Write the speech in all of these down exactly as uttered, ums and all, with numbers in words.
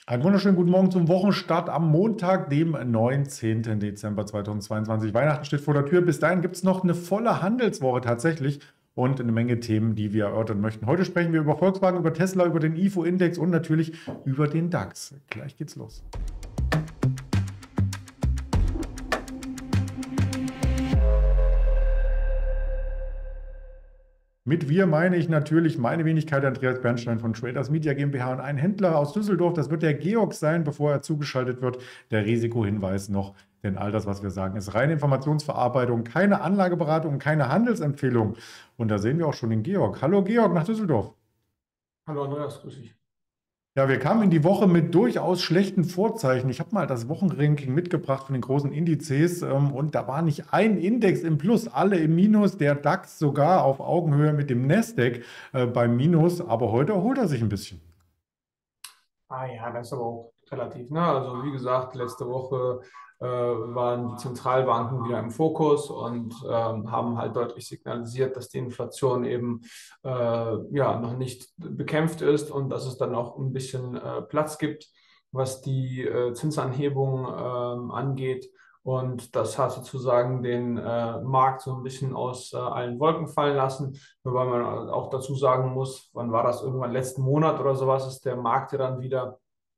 Einen wunderschönen guten Morgen zum Wochenstart am Montag, dem neunzehnten Dezember zweitausendzweiundzwanzig. Weihnachten steht vor der Tür. Bis dahin gibt es noch eine volle Handelswoche tatsächlich und eine Menge Themen, die wir erörtern möchten. Heute sprechen wir über Volkswagen, über Tesla, über den I F O-Index und natürlich über den DAX. Gleich geht's los. Mit wir meine ich natürlich meine Wenigkeit Andreas Bernstein von Traders Media GmbH und ein Händler aus Düsseldorf. Das wird der Georg sein, bevor er zugeschaltet wird. Der Risikohinweis noch, denn all das, was wir sagen, ist reine Informationsverarbeitung, keine Anlageberatung, keine Handelsempfehlung. Und da sehen wir auch schon den Georg. Hallo Georg nach Düsseldorf. Hallo Andreas, grüß dich. Ja, wir kamen in die Woche mit durchaus schlechten Vorzeichen. Ich habe mal das Wochenranking mitgebracht von den großen Indizes ähm, und da war nicht ein Index im Plus, alle im Minus, der DAX sogar auf Augenhöhe mit dem Nasdaq äh, beim Minus, aber heute erholt er sich ein bisschen. Ah ja, das ist aber auch relativ, ne? Also wie gesagt, letzte Woche äh, waren die Zentralbanken wieder im Fokus und ähm, haben halt deutlich signalisiert, dass die Inflation eben äh, ja noch nicht bekämpft ist und dass es dann auch ein bisschen äh, Platz gibt, was die äh, Zinsanhebung ähm, angeht. Und das hat sozusagen den äh, Markt so ein bisschen aus äh, allen Wolken fallen lassen. Wobei man auch dazu sagen muss, wann war das? Irgendwann letzten Monat oder sowas ist der Markt ja dann wieder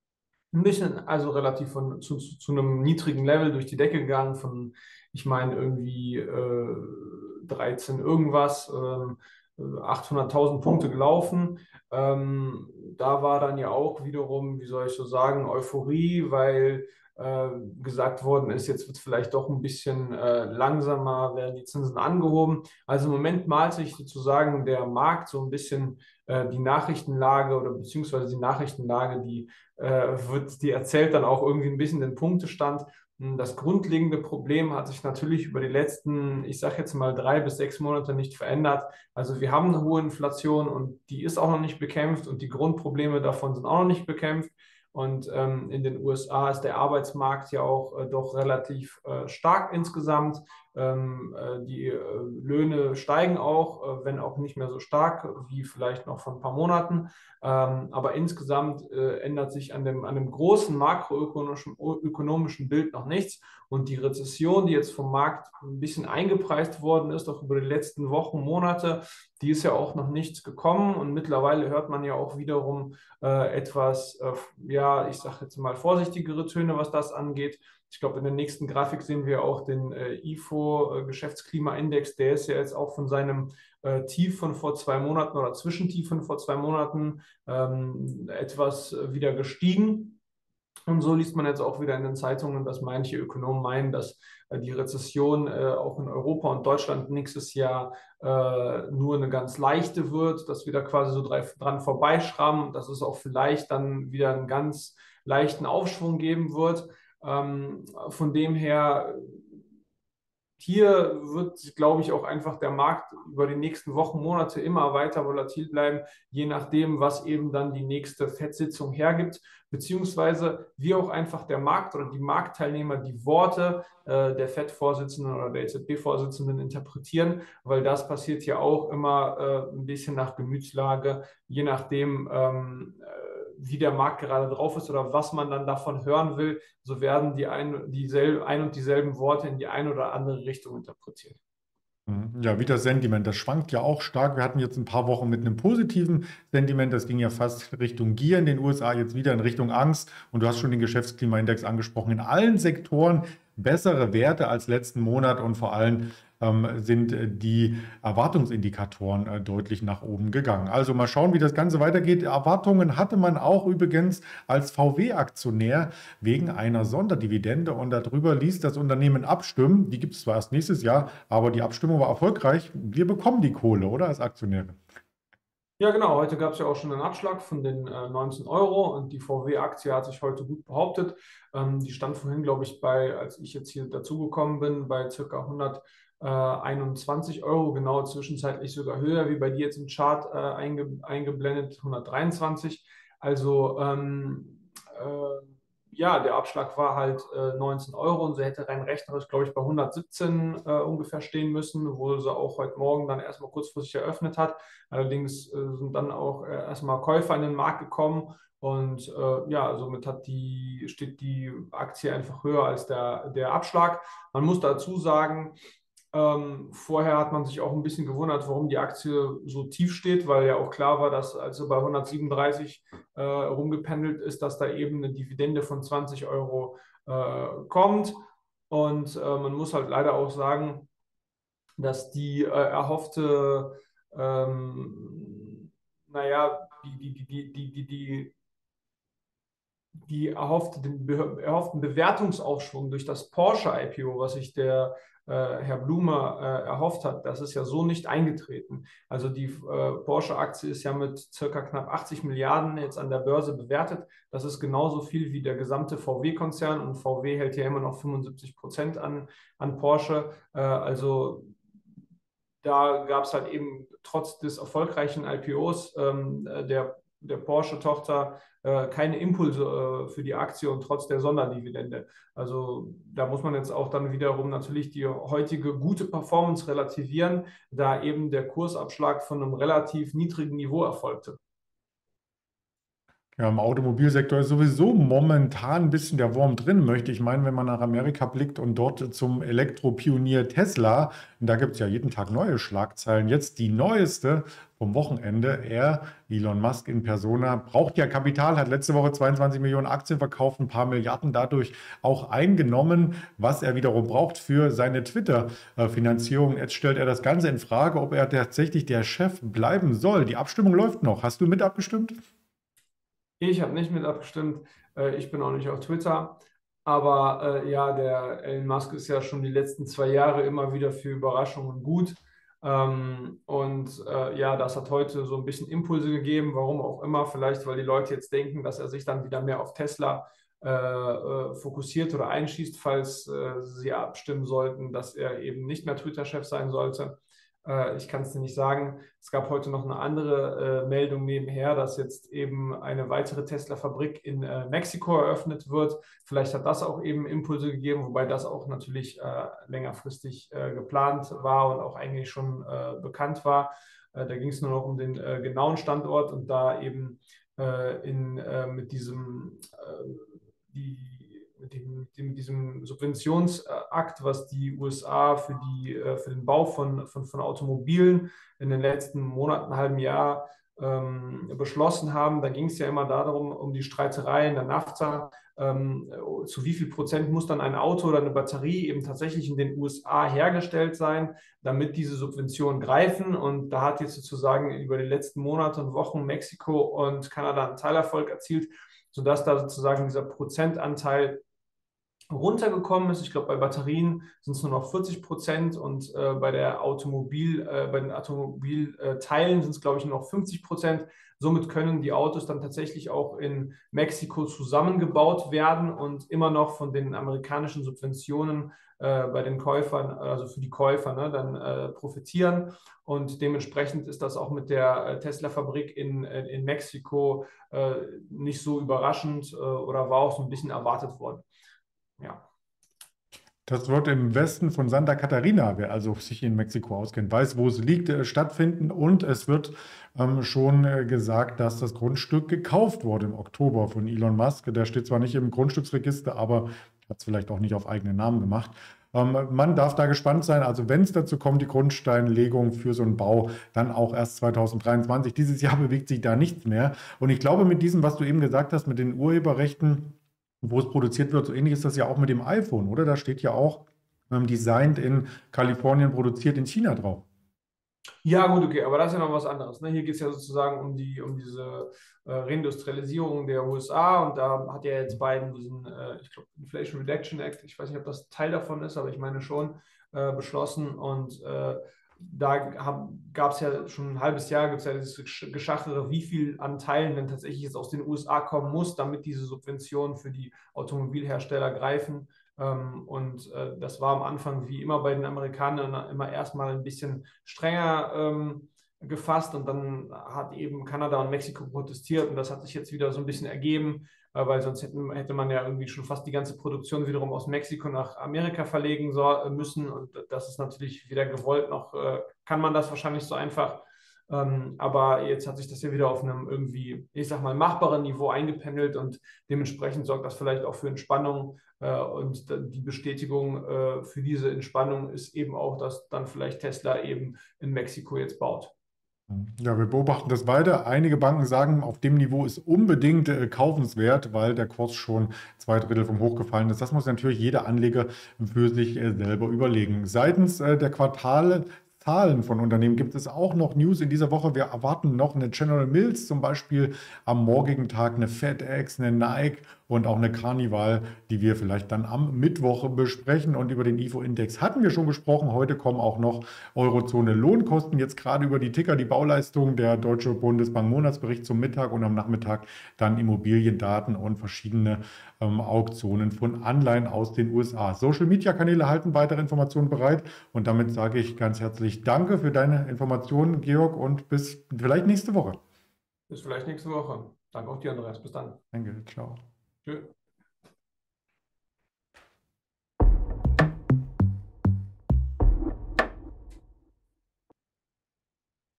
ein bisschen, also relativ von, zu, zu, zu einem niedrigen Level durch die Decke gegangen, von, ich meine, irgendwie äh, dreizehn irgendwas, ähm, achthunderttausend Punkte gelaufen. Ähm, da war dann ja auch wiederum, wie soll ich so sagen, Euphorie, weil äh, gesagt worden ist, jetzt wird es vielleicht doch ein bisschen äh, langsamer, werden die Zinsen angehoben. Also im Moment malt sich sozusagen der Markt so ein bisschen äh, die Nachrichtenlage oder beziehungsweise die Nachrichtenlage, die äh, wird, die erzählt dann auch irgendwie ein bisschen den Punktestand. Das grundlegende Problem hat sich natürlich über die letzten, ich sage jetzt mal drei bis sechs Monate nicht verändert. Also wir haben eine hohe Inflation und die ist auch noch nicht bekämpft und die Grundprobleme davon sind auch noch nicht bekämpft. Und ähm, in den U S A ist der Arbeitsmarkt ja auch äh, doch relativ äh, stark insgesamt. Ähm, äh, die äh, Löhne steigen auch, äh, wenn auch nicht mehr so stark wie vielleicht noch vor ein paar Monaten. Ähm, aber insgesamt äh, ändert sich an dem, an dem großen makroökonomischen ökonomischen Bild noch nichts. Und die Rezession, die jetzt vom Markt ein bisschen eingepreist worden ist, auch über die letzten Wochen, Monate, die ist ja auch noch nichts gekommen. Und mittlerweile hört man ja auch wiederum äh, etwas, äh, ja, ich sage jetzt mal vorsichtigere Töne, was das angeht. Ich glaube, in der nächsten Grafik sehen wir auch den äh, I F O-Geschäftsklimaindex. Der ist ja jetzt auch von seinem äh, Tief von vor zwei Monaten oder Zwischentief von vor zwei Monaten ähm, etwas wieder gestiegen. Und so liest man jetzt auch wieder in den Zeitungen, dass manche Ökonomen meinen, dass äh, die Rezession äh, auch in Europa und Deutschland nächstes Jahr äh, nur eine ganz leichte wird, dass wir da quasi so drei, dran vorbeischrammen und dass es auch vielleicht dann wieder einen ganz leichten Aufschwung geben wird. Ähm, von dem her hier wird, glaube ich, auch einfach der Markt über die nächsten Wochen, Monate immer weiter volatil bleiben, je nachdem, was eben dann die nächste FED-Sitzung hergibt, beziehungsweise wie auch einfach der Markt oder die Marktteilnehmer die Worte äh, der FED-Vorsitzenden oder der E Z B-Vorsitzenden interpretieren, weil das passiert ja auch immer äh, ein bisschen nach Gemütslage, je nachdem, ähm, äh, wie der Markt gerade drauf ist oder was man dann davon hören will, so werden die ein, dieselbe, ein und dieselben Worte in die eine oder andere Richtung interpretiert. Mhm. Ja, wie das Sentiment, das schwankt ja auch stark. Wir hatten jetzt ein paar Wochen mit einem positiven Sentiment, das ging ja fast Richtung Gier in den U S A, jetzt wieder in Richtung Angst. Und du hast schon den Geschäftsklimaindex angesprochen. In allen Sektoren bessere Werte als letzten Monat und vor allem ähm, sind äh, die Erwartungsindikatoren äh, deutlich nach oben gegangen. Also mal schauen, wie das Ganze weitergeht. Erwartungen hatte man auch übrigens als V W-Aktionär wegen einer Sonderdividende und darüber ließ das Unternehmen abstimmen. Die gibt es zwar erst nächstes Jahr, aber die Abstimmung war erfolgreich. Wir bekommen die Kohle, oder als Aktionäre? Ja, genau. Heute gab es ja auch schon einen Abschlag von den äh, neunzehn Euro und die V W-Aktie hat sich heute gut behauptet. Ähm, die stand vorhin, glaube ich, bei, als ich jetzt hier dazugekommen bin, bei circa hunderteinundzwanzig Euro, genau zwischenzeitlich sogar höher, wie bei dir jetzt im Chart äh, einge eingeblendet, hundertdreiundzwanzig. Also ähm, äh, ja, der Abschlag war halt äh, neunzehn Euro und sie hätte rein rechnerisch, glaube ich, bei hundertsiebzehn äh, ungefähr stehen müssen, wo sie auch heute Morgen dann erstmal kurzfristig eröffnet hat. Allerdings äh, sind dann auch äh, erstmal Käufer in den Markt gekommen Und äh, ja, somit hat die, steht die Aktie einfach höher als der, der Abschlag. Man muss dazu sagen, ähm, vorher hat man sich auch ein bisschen gewundert, warum die Aktie so tief steht, weil ja auch klar war, dass als sie bei hundertsiebenunddreißig äh, rumgependelt ist, dass da eben eine Dividende von zwanzig Euro äh, kommt. Und äh, man muss halt leider auch sagen, dass die äh, erhoffte, ähm, naja, die, die, die, die, die, die, die erhoffte, den be erhofften Bewertungsaufschwung durch das Porsche-I P O, was sich der äh, Herr Blume äh, erhofft hat, das ist ja so nicht eingetreten. Also die äh, Porsche-Aktie ist ja mit circa knapp achtzig Milliarden jetzt an der Börse bewertet. Das ist genauso viel wie der gesamte V W-Konzern und V W hält ja immer noch fünfundsiebzig Prozent an, an Porsche. Äh, also da gab es halt eben trotz des erfolgreichen I P Os ähm, der, der Porsche-Tochter äh, keine Impulse äh, für die Aktie und trotz der Sonderdividende. Also da muss man jetzt auch dann wiederum natürlich die heutige gute Performance relativieren, da eben der Kursabschlag von einem relativ niedrigen Niveau erfolgte. Ja, im Automobilsektor ist sowieso momentan ein bisschen der Wurm drin, möchte ich meinen, wenn man nach Amerika blickt und dort zum Elektropionier Tesla, und da gibt es ja jeden Tag neue Schlagzeilen. Jetzt die neueste vom Wochenende, er, Elon Musk in Persona, braucht ja Kapital, hat letzte Woche zweiundzwanzig Millionen Aktien verkauft, ein paar Milliarden dadurch auch eingenommen, was er wiederum braucht für seine Twitter-Finanzierung. Jetzt stellt er das Ganze in Frage, ob er tatsächlich der Chef bleiben soll. Die Abstimmung läuft noch. Hast du mit abgestimmt? Ich habe nicht mit abgestimmt, äh, ich bin auch nicht auf Twitter, aber äh, ja, der Elon Musk ist ja schon die letzten zwei Jahre immer wieder für Überraschungen gut. Ähm, und äh, ja, das hat heute so ein bisschen Impulse gegeben, warum auch immer, vielleicht weil die Leute jetzt denken, dass er sich dann wieder mehr auf Tesla äh, äh, fokussiert oder einschießt, falls äh, sie abstimmen sollten, dass er eben nicht mehr Twitter-Chef sein sollte. Äh, ich kann es dir nicht sagen. Es gab heute noch eine andere äh, Meldung nebenher, dass jetzt eben eine weitere Tesla-Fabrik in äh, Mexiko eröffnet wird. Vielleicht hat das auch eben Impulse gegeben, wobei das auch natürlich äh, längerfristig äh, geplant war und auch eigentlich schon äh, bekannt war. Äh, da ging es nur noch um den äh, genauen Standort und da eben äh, in, äh, mit diesem äh, die mit, dem, mit, dem, mit diesem Subventionsakt, was die U S A für, die, äh, für den Bau von, von, von Automobilen in den letzten Monaten, halben Jahr ähm, beschlossen haben. Da ging es ja immer darum, um die Streiterei in der NAFTA, ähm, zu wie viel Prozent muss dann ein Auto oder eine Batterie eben tatsächlich in den U S A hergestellt sein, damit diese Subventionen greifen. Und da hat jetzt sozusagen über die letzten Monate und Wochen Mexiko und Kanada einen Teilerfolg erzielt, sodass da sozusagen dieser Prozentanteil runtergekommen ist. Ich glaube, bei Batterien sind es nur noch vierzig Prozent und äh, bei der Automobil, äh, bei den Automobilteilen sind es, glaube ich, nur noch fünfzig Prozent. Somit können die Autos dann tatsächlich auch in Mexiko zusammengebaut werden und immer noch von den amerikanischen Subventionen äh, bei den Käufern, also für die Käufer, ne, dann äh, profitieren. Und dementsprechend ist das auch mit der äh, Tesla-Fabrik in, äh, in Mexiko äh, nicht so überraschend äh, oder war auch so ein bisschen erwartet worden. Ja. Das wird im Westen von Santa Catarina, wer also sich in Mexiko auskennt, weiß, wo es liegt, äh, stattfinden. Und es wird ähm, schon äh, gesagt, dass das Grundstück gekauft wurde im Oktober von Elon Musk. Der steht zwar nicht im Grundstücksregister, aber hat es vielleicht auch nicht auf eigenen Namen gemacht. Ähm, man darf da gespannt sein. Also wenn es dazu kommt, die Grundsteinlegung für so einen Bau, dann auch erst zweitausenddreiundzwanzig. Dieses Jahr bewegt sich da nichts mehr. Und ich glaube, mit diesem, was du eben gesagt hast, mit den Urheberrechten, wo es produziert wird, so ähnlich ist das ja auch mit dem iPhone, oder? Da steht ja auch ähm, designed in Kalifornien, produziert in China drauf. Ja, gut, okay, aber das ist ja noch was anderes. Ne? Hier geht es ja sozusagen um die, um diese äh, Reindustrialisierung der U S A und da hat ja jetzt Biden diesen, äh, ich glaube, Inflation Reduction Act, ich weiß nicht, ob das Teil davon ist, aber ich meine schon, äh, beschlossen und äh, da gab es ja schon ein halbes Jahr, gibt es ja dieses Geschachere, wie viel an Teilen denn tatsächlich jetzt aus den U S A kommen muss, damit diese Subventionen für die Automobilhersteller greifen. Ähm, und äh, das war am Anfang wie immer bei den Amerikanern immer erstmal ein bisschen strenger ähm, gefasst und dann hat eben Kanada und Mexiko protestiert und das hat sich jetzt wieder so ein bisschen ergeben, äh, weil sonst hätten, hätte man ja irgendwie schon fast die ganze Produktion wiederum aus Mexiko nach Amerika verlegen so, müssen und das ist natürlich weder gewollt noch äh, kann man das wahrscheinlich so einfach. Ähm, aber jetzt hat sich das ja wieder auf einem irgendwie, ich sag mal, machbaren Niveau eingependelt und dementsprechend sorgt das vielleicht auch für Entspannung. Äh, und die Bestätigung äh, für diese Entspannung ist eben auch, dass dann vielleicht Tesla eben in Mexiko jetzt baut. Ja, wir beobachten das weiter. Einige Banken sagen, auf dem Niveau ist unbedingt äh, kaufenswert, weil der Kurs schon zwei Drittel vom Hoch gefallen ist. Das muss natürlich jeder Anleger für sich äh, selber überlegen. Seitens äh, der Quartale Zahlen von Unternehmen gibt es auch noch News in dieser Woche. Wir erwarten noch eine General Mills zum Beispiel am morgigen Tag, eine FedEx, eine Nike und auch eine Carnival, die wir vielleicht dann am Mittwoch besprechen. Und über den I F O-Index hatten wir schon gesprochen. Heute kommen auch noch Eurozone Lohnkosten, jetzt gerade über die Ticker, die Bauleistung, der Deutsche Bundesbank Monatsbericht zum Mittag und am Nachmittag dann Immobiliendaten und verschiedene ähm, Auktionen von Anleihen aus den U S A. Social-Media-Kanäle halten weitere Informationen bereit und damit sage ich ganz herzlich Danke für deine Informationen, Georg, und bis vielleicht nächste Woche. Bis vielleicht nächste Woche. Danke auch dir, Andreas. Bis dann. Danke, ciao. Tschüss.